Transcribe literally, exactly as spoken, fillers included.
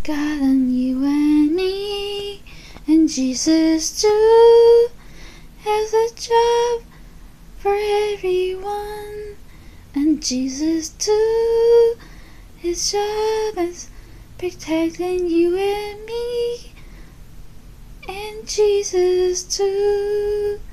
God and you and me, and Jesus too has a job for everyone. And Jesus too, his job is protecting you and me. And Jesus too.